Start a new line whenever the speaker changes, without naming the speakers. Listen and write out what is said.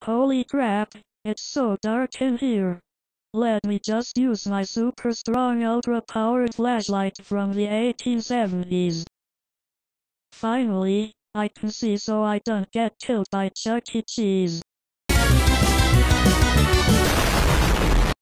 Holy crap, it's so dark in here. Let me just use my super strong ultra-powered flashlight from the 1870s. Finally, I can see so I don't get killed by Chuck E. Cheese.